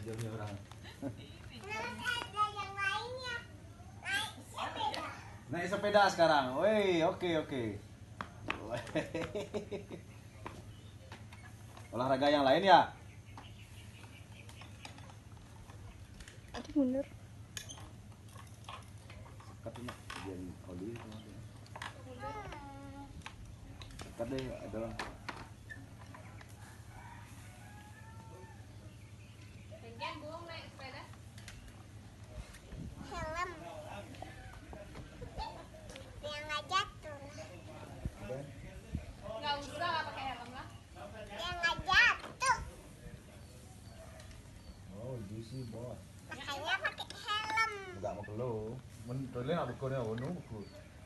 jamnya orang. Yang lainnya naik sepeda. Naik sepeda sekarang. Woi, oke oke. Olahraga yang lain ya? Aduh mundur. Sekat ini bagian oli. Sekat deh ada. Pengen buang naik sepeda. Helm. Yang nggak jatuh. Nggak usah lah pakai helm lah. Yang nggak jatuh. Oh, juicy bos. Makanya pakai helm. Enggak mau kelo. Men toilet nak bekul ya, wono bekul.